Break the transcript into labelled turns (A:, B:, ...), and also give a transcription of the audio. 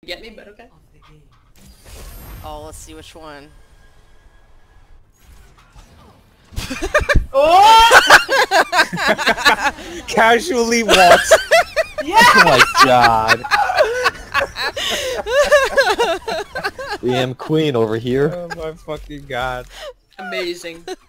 A: get me, but okay.
B: Oh, let's see which one.
A: Oh!
C: Casually walks.
A: Yeah!
D: Oh my god. DM queen over here.
C: Oh my fucking god.
A: Amazing.